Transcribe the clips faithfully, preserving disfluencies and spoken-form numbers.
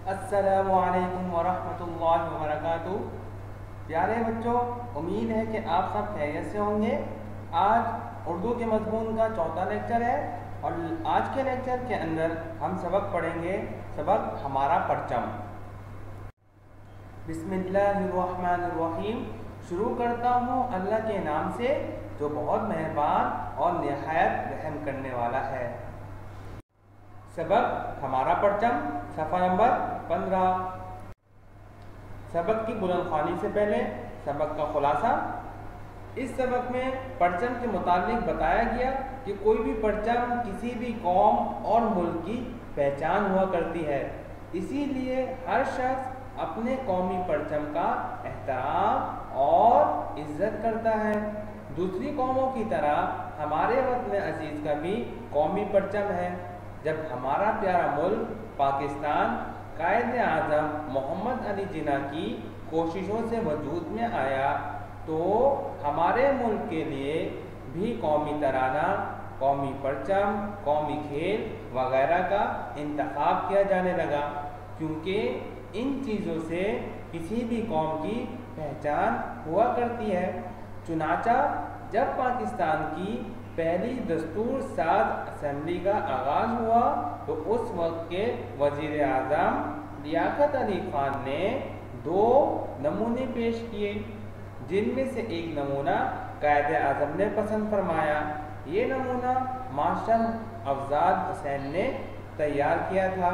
السلام علیکم ورحمۃ اللہ وبرکاتہ۔ پیارے بچوں، امید ہے کہ آپ سب خیریت سے ہوں گے۔ آج اردو کے مضمون کا چوتھا لیکچر ہے اور آج کے لیکچر کے اندر ہم سبق پڑھیں گے سبق ہمارا پرچم۔ بسم اللہ الرحمن الرحیم۔ شروع کرتا ہوں اللہ کے نام سے جو بہت مہربان اور نہایت رحم کرنے والا ہے۔ سبق ہمارا پرچم، صفحہ نمبر پندرہ۔ سبق کی بلند خوانی سے پہلے سبق کا خلاصہ۔ اس سبق میں پرچم کے متعلق بتایا گیا کہ کوئی بھی پرچم کسی بھی قوم اور ملک کی پہچان ہوا کرتی ہے، اسی لیے ہر شخص اپنے قومی پرچم کا احترام اور عزت کرتا ہے۔ دوسری قوموں کی طرح ہمارے وطن عزیز کا بھی قومی پرچم ہے۔ جب ہمارا پیارا ملک پاکستان قائد اعظم محمد علی جناح کی کوششوں سے وجود میں آیا تو ہمارے ملک کے لیے بھی قومی ترانہ، قومی پرچم، قومی کھیل وغیرہ کا انتخاب کیا جانے لگا، کیونکہ ان چیزوں سے کسی بھی قوم کی پہچان ہوا کرتی ہے۔ چنانچہ جب پاکستان کی پہلی دستور ساز اسمبلی کا آغاز ہوا تو اس وقت کے وزیر اعظم لیاقت علی خان نے دو نمونے پیش کیے، جن میں سے ایک نمونہ قائد اعظم نے پسند فرمایا۔ یہ نمونہ مارشل افضال حسین نے تیار کیا تھا۔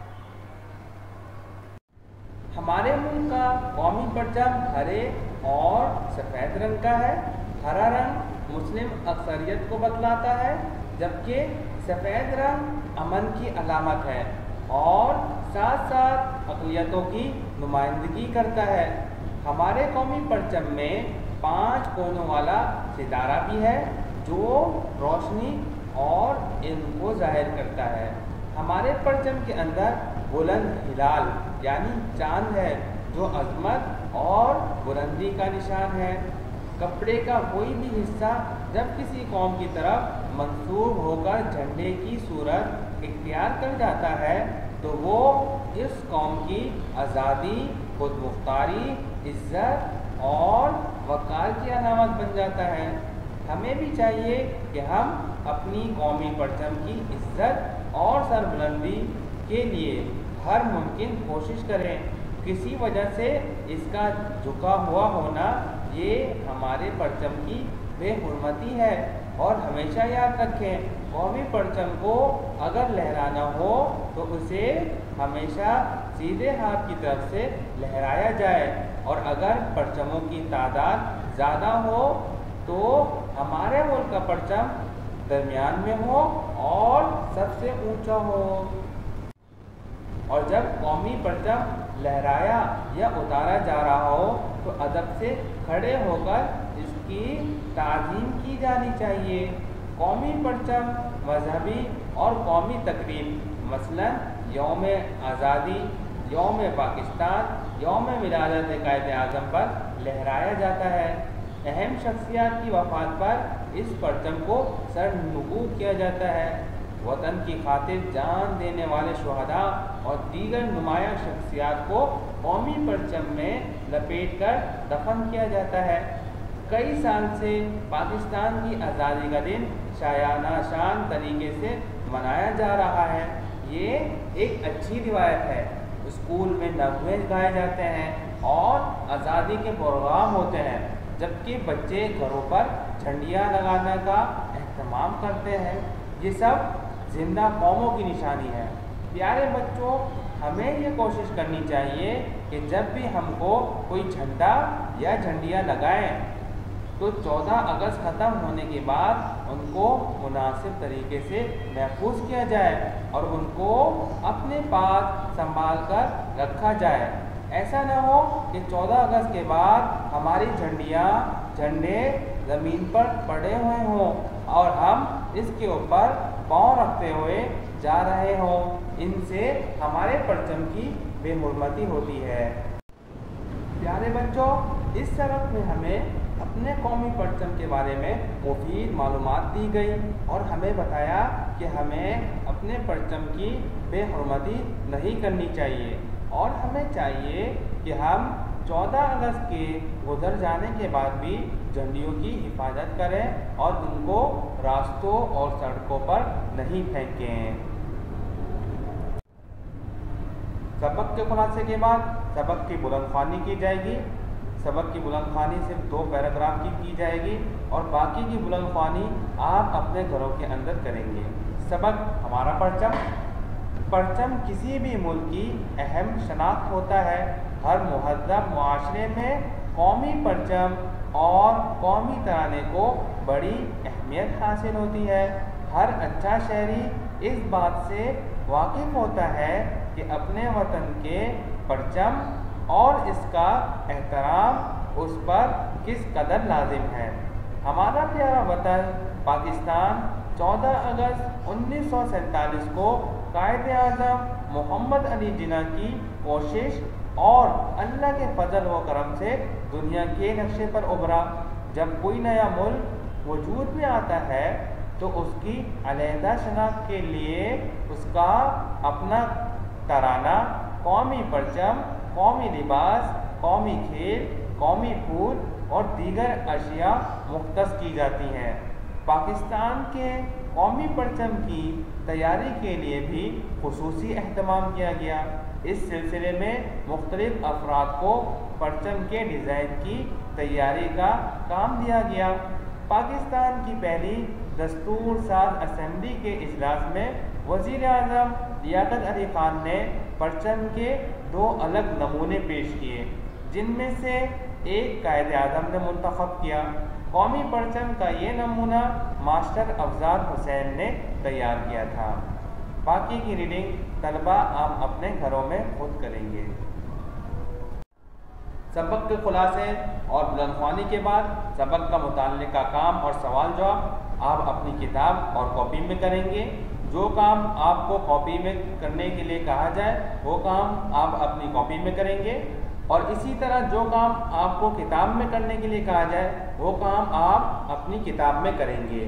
ہمارے ملک کا قومی پرچم ہرے اور سفید رنگ کا ہے۔ ہرا رنگ مسلم اکثریت کو بتلاتا ہے، جبکہ سفید رنگ امن کی علامت ہے اور ساتھ ساتھ اقلیتوں کی نمائندگی کرتا ہے۔ ہمارے قومی پرچم میں پانچ کونوں والا ستارہ بھی ہے جو روشنی اور علم کو ظاہر کرتا ہے۔ ہمارے پرچم کے اندر بلند ہلال یعنی چاند ہے جو عظمت اور بلندی کا نشان ہے۔ کپڑے کا کوئی بھی حصہ جب کسی قوم کی طرف منسوب ہو کر جھنڈے کی صورت اختیار کر جاتا ہے تو وہ اس قوم کی آزادی، خود مختاری، عزت اور وقار کی علامت بن جاتا ہے۔ ہمیں بھی چاہیے کہ ہم اپنی قومی پرچم کی عزت اور سربلندی کے لیے ہر ممکن کوشش کریں۔ کسی وجہ سے اس کا جھکا ہوا ہونا یہ ہمارے پرچم کی بے حرمتی ہے، اور ہمیشہ یاد رکھیں قومی پرچم کو اگر لہرانا ہو تو اسے ہمیشہ سیدھے ہاتھ کی طرف سے لہرایا جائے، اور اگر پرچموں کی تعداد زیادہ ہو تو ہمارے ملک کا پرچم درمیان میں ہو اور سب سے اونچا ہو۔ اور جب قومی پرچم لہرایا یا اتارا جا رہا ہو تو ادب سے کھڑے ہو کر اس کی تعظیم کی جانی چاہیے۔ قومی پرچم مذہبی اور قومی تقریب مثلا یوم آزادی، یوم پاکستان، یوم ولادت قائد اعظم پر لہرایا جاتا ہے۔ اہم شخصیات کی وفات پر اس پرچم کو سر نگو کیا جاتا ہے۔ وطن کی خاطر جان دینے والے شہداء اور دیگر نمایاں شخصیات کو قومی پرچم میں لپیٹ کر دفن کیا جاتا ہے۔ کئی سال سے پاکستان کی آزادی کا دن شایانہ شان طریقے سے منایا جا رہا ہے۔ یہ ایک اچھی روایت ہے۔ اسکول میں نغمے گائے جاتے ہیں اور آزادی کے پروگرام ہوتے ہیں، جبکہ بچے گھروں پر جھنڈیاں لگانے کا اہتمام کرتے ہیں۔ یہ سب زندہ قوموں کی نشانی ہے۔ پیارے بچوں، ہمیں یہ کوشش کرنی چاہیے کہ جب بھی ہم کو کوئی جھنڈا یا جھنڈیاں لگائیں تو چودہ اگست ختم ہونے کے بعد ان کو مناسب طریقے سے محفوظ کیا جائے اور ان کو اپنے پاس سنبھال کر رکھا جائے۔ ایسا نہ ہو کہ چودہ اگست کے بعد ہماری جھنڈیاں، جھنڈے زمین پر پڑے ہوئے ہوں اور ہم اس کے اوپر پاؤں رکھتے ہوئے جا رہے ہوں۔ ان سے ہمارے پرچم کی بے حرمتی ہوتی ہے۔ پیارے بچوں، اس سبق میں ہمیں اپنے قومی پرچم کے بارے میں مفید معلومات دی گئی اور ہمیں بتایا کہ ہمیں اپنے پرچم کی بے حرمتی نہیں کرنی چاہیے اور ہمیں چاہیے کہ ہم چودہ اگست کے گزر جانے کے بعد بھی جھنڈیوں کی حفاظت کریں اور ان کو راستوں اور سڑکوں پر نہیں پھینکیں۔ سبق کے خلاصے کے بعد سبق کی بلند خوانی کی جائے گی۔ سبق کی بلند خوانی صرف دو پیراگراف کی کی جائے گی اور باقی کی بلند خوانی آپ اپنے گھروں کے اندر کریں گے۔ سبق ہمارا پرچم۔ پرچم کسی بھی ملک کی اہم شناخت ہوتا ہے۔ ہر مہذب معاشرے میں قومی پرچم اور قومی ترانے کو بڑی اہمیت حاصل ہوتی ہے۔ ہر اچھا شہری اس بات سے واقف ہوتا ہے کہ اپنے وطن کے پرچم اور اس کا احترام اس پر کس قدر لازم ہے۔ ہمارا پیارا وطن پاکستان چودہ اگست انیس سو سینتالیس کو قائد اعظم محمد علی جناح کی کوشش اور اللہ کے فضل و کرم سے دنیا کے نقشے پر ابھرا۔ جب کوئی نیا ملک وجود میں آتا ہے تو اس کی علیحدہ شناخت کے لیے اس کا اپنا ترانہ، قومی پرچم، قومی لباس، قومی کھیل، قومی پھول اور دیگر اشیاء مختص کی جاتی ہیں۔ پاکستان کے قومی پرچم کی تیاری کے لیے بھی خصوصی اہتمام کیا گیا۔ اس سلسلے میں مختلف افراد کو پرچم کے ڈیزائن کی تیاری کا کام دیا گیا۔ پاکستان کی پہلی دستور ساز اسمبلی کے اجلاس میں وزیر اعظم لیاقت علی خان نے پرچم کے دو الگ نمونے پیش کیے، جن میں سے ایک قائد اعظم نے منتخب کیا۔ قومی پرچم کا یہ نمونہ ماسٹر افضال حسین نے تیار کیا تھا۔ باقی کی ریڈنگ طلبہ آپ اپنے گھروں میں خود کریں گے۔ سبق کے خلاصے اور بلند خوانی کے بعد سبق کا متعلقہ کام اور سوال جواب آپ اپنی کتاب اور کاپی میں کریں گے۔ جو کام آپ کو کاپی میں کرنے کے لیے کہا جائے وہ کام آپ اپنی کاپی میں کریں گے، اور اسی طرح جو کام آپ کو کتاب میں کرنے کے لیے کہا جائے وہ کام آپ اپنی کتاب میں کریں گے۔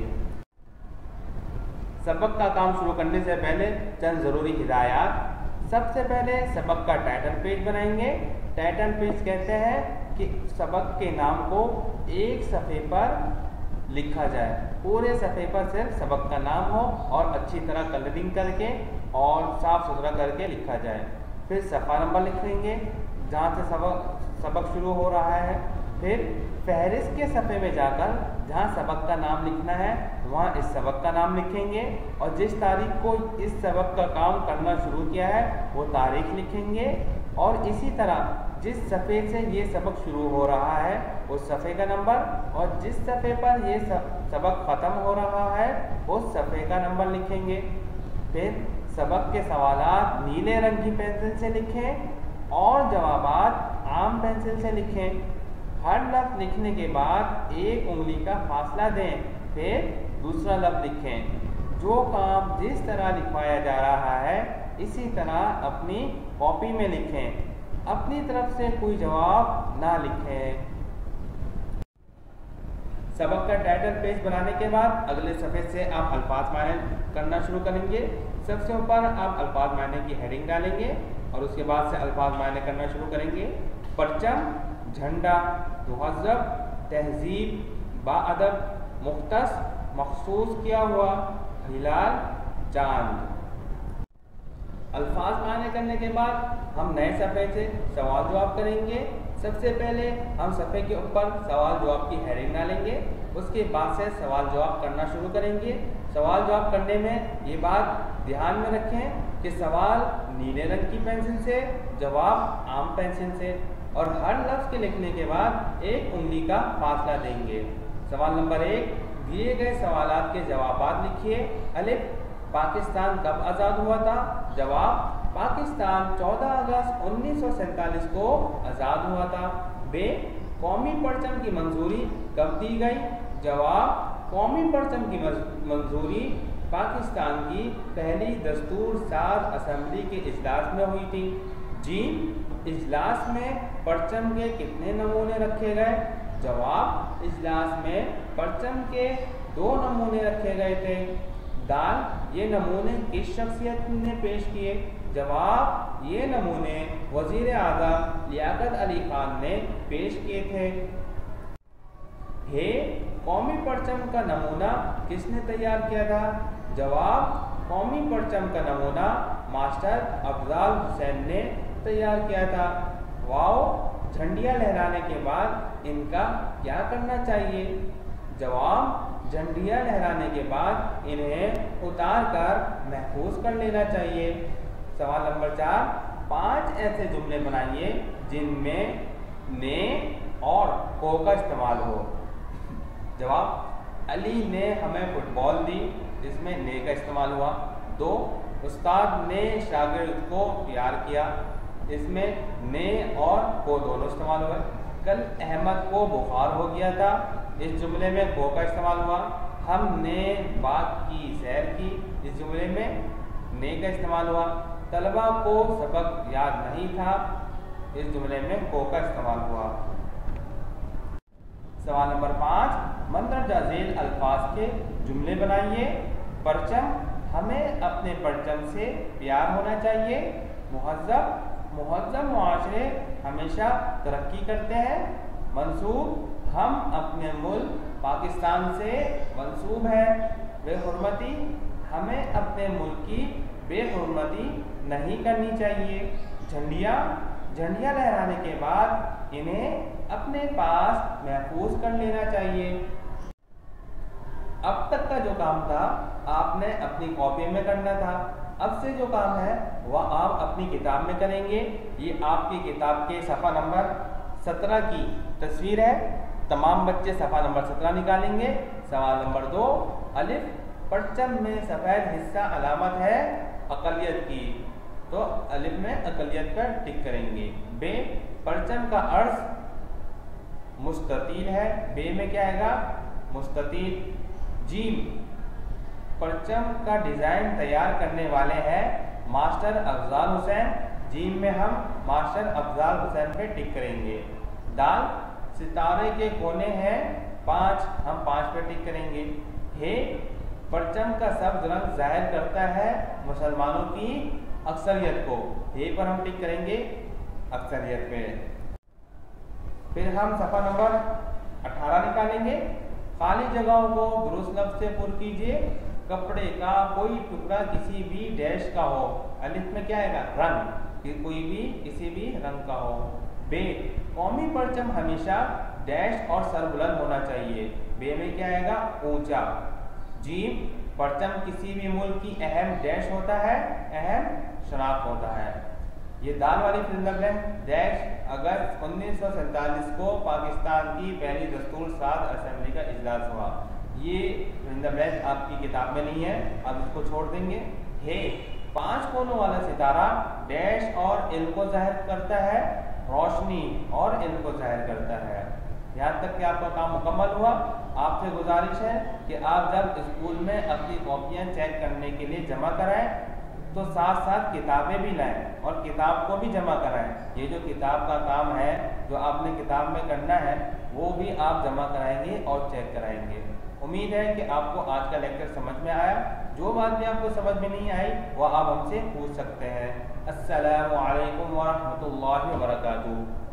سبق کا کام شروع کرنے سے پہلے چند ضروری ہدایات۔ سب سے پہلے سبق کا ٹائٹل پیج بنائیں گے۔ ٹائٹل پیج کہتے ہیں کہ سبق کے نام کو ایک صفحے پر لکھا جائے، پورے صفحے پر صرف سبق کا نام ہو اور اچھی طرح کلرنگ کر کے اور صاف ستھرا کر کے لکھا جائے۔ پھر صفحہ نمبر لکھیں گے جہاں سے سبق سبق شروع ہو رہا ہے۔ پھر فہرست کے صفحے میں جا کر جہاں سبق کا نام لکھنا ہے وہاں اس سبق کا نام لکھیں گے، اور جس تاریخ کو اس سبق کا کام کرنا شروع کیا ہے وہ تاریخ لکھیں گے، اور اسی طرح جس صفحے سے یہ سبق شروع ہو رہا ہے اس صفحے کا نمبر، اور جس صفحے پر یہ سبق ختم ہو رہا ہے اس صفحے کا نمبر لکھیں گے۔ پھر سبق کے سوالات نیلے رنگ کی پینسل سے لکھیں اور جوابات عام پینسل سے لکھیں۔ ہر لفظ لکھنے کے بعد ایک انگلی کا فاصلہ دیں، پھر دوسرا لفظ لکھیں۔ جو کام جس طرح لکھوایا جا رہا ہے اسی طرح اپنی کاپی میں لکھیں، اپنی طرف سے کوئی جواب نہ لکھیں۔ سبق کا ٹائٹل پیج بنانے کے بعد اگلے صفحے سے آپ الفاظ معنی کرنا شروع کریں گے۔ سب سے اوپر آپ الفاظ معنی کی ہیڈنگ ڈالیں گے اور اس کے بعد سے الفاظ معنی کرنا شروع کریں گے۔ پرچم، جھنڈا، مہذب، تہذیب، باادب، مختص، مخصوص کیا ہوا، ہلال، چاند۔ الفاظ معنی کرنے کے بعد ہم نئے صفحے سے سوال جواب کریں گے۔ سب سے پہلے ہم صفحے کے اوپر سوال جواب کی ہیڈنگ ڈالیں گے، اس کے بعد سے سوال جواب کرنا شروع کریں گے۔ سوال جواب کرنے میں یہ بات دھیان میں رکھیں کہ سوال نیلے رنگ کی پینسل سے، جواب عام پینسل سے، اور ہر لفظ کے لکھنے کے بعد ایک انگلی کا فاصلہ دیں گے۔ سوال نمبر ایک، دیے گئے سوالات کے جوابات لکھیے۔ الف، پاکستان کب آزاد ہوا تھا؟ جواب، پاکستان چودہ اگست انیس سو سینتالیس کو آزاد ہوا تھا۔ بے، قومی پرچم کی منظوری کب دی گئی؟ جواب، قومی پرچم کی منظوری پاکستان کی پہلی دستور ساز اسمبلی کے اجلاس میں ہوئی تھی۔ جی، اجلاس میں پرچم کے کتنے نمونے رکھے گئے؟ جواب، اجلاس میں پرچم کے دو نمونے رکھے گئے تھے۔ دال، یہ نمونے کس شخصیت نے پیش کیے؟ जवाब ये नमूने वज़ीर आज़म लियाकत अली खान ने पेश किए थे। हे, कौमी परचम का नमूना किसने तैयार किया था? जवाब, कौमी परचम का नमूना मास्टर अफजाल हुसैन ने तैयार किया था। वाओ, झंडियाँ लहराने के बाद इनका क्या करना चाहिए? जवाब, झंडियाँ लहराने के बाद इन्हें उतार कर महफूज कर लेना चाहिए। सवाल नंबर चार, पांच ऐसे जुमले बनाइए जिनमें ने और को का इस्तेमाल हो। जवाब, अली ने हमें फुटबॉल दी, इसमें ने का इस्तेमाल हुआ। दो, उस्ताद ने शागिर्द को प्यार किया, इसमें ने और को दोनों इस्तेमाल हुए। कल अहमद को बुखार हो गया था, इस जुमले में को का इस्तेमाल हुआ। हमने बाग की सैर की, इस जुमले में ने का इस्तेमाल हुआ। तलबा को सबक याद नहीं था, इस जुमले में को का इस्तेमाल हुआ। सवाल नंबर पाँच, मंदरजा झेल अल्फाज के जुमले बनाइए। परचम, हमें अपने परचम से प्यार होना चाहिए। मुहज़्ज़ब, मुहज़्ज़ब मुआशरे हमेशा तरक्की करते हैं। मंसूब, हम अपने मुल्क पाकिस्तान से मंसूब है। बेहुरमती, हमें अपने मुल्क की बेहुरमती नहीं करनी चाहिए। झंडियाँ, झंडियाँ लहराने के बाद इन्हें अपने पास महफूज कर लेना चाहिए। अब तक का जो काम था आपने अपनी कॉपी में करना था, अब से जो काम है वह आप अपनी किताब में करेंगे। ये आपकी किताब के सफ़ा नंबर सत्रह की तस्वीर है। तमाम बच्चे सफ़ा नंबर सत्रह निकालेंगे। सवाल नंबर दो, अलिफ, परचम में सफ़ेद हिस्सा अलामत है अक़लियत की, तो अलिफ में अक़लियत पर टिक करेंगे। बे, परचम का अर्ज़ मुस्ततील है, बे में क्या आएगा? मुस्ततील। जीम, परचम का डिज़ाइन तैयार करने वाले हैं मास्टर अफजाल हुसैन, जीम में हम मास्टर अफजाल हुसैन पे टिक करेंगे। दाल, सितारे के कोने हैं पाँच, हम पाँच पे टिक करेंगे। हे, परचम का सब्ज रंग जाहिर करता है मुसलमानों की अक्सरियत को, हे पर हम टिक करेंगे अक्सरियत पे। फिर हम सफ़ा नंबर अठारह निकालेंगे। खाली जगहों को दुरुस्त लफ्ज़ से पुर कीजिए। कपड़े का कोई टुकड़ा किसी भी डैश का हो, अलिफ में क्या आएगा? रंग, कि कोई भी किसी भी रंग का हो। बे, कौमी परचम हमेशा डैश और सरबुलंद होना चाहिए, बे में क्या आएगा? ऊंचा। जीम, परचम किसी भी मुल्क की अहम डैश होता है, अहम शनाख्त होता है। ये दाल वाली फिल्म है। डैश, अगस्त उन्नीस सौ सैंतालीस को पाकिस्तान की पहली दस्तूर साज असेंबली का इजलास हुआ। ये फिल्म आपकी किताब में नहीं है, अब इसको छोड़ देंगे। हे, पांच कोनों वाला सितारा डैश और इल्म को जाहिर करता है, रोशनी और इल्म को जाहिर करता है। यहाँ तक कि आपका काम मुकम्मल हुआ। आपसे गुजारिश है कि आप जब स्कूल में अपनी कॉपियाँ चेक करने के लिए जमा कराएं तो साथ साथ किताबें भी लाएं और किताब को भी जमा कराएं। ये जो किताब का काम है जो आपने किताब में करना है वो भी आप जमा कराएंगे और चेक कराएंगे। उम्मीद है कि आपको आज का लेक्चर समझ में आया। जो बात भी आपको समझ में नहीं आई वो आप हमसे पूछ सकते हैं। अस्सलामु अलैकुम व रहमतुल्लाहि व बरकातुहू।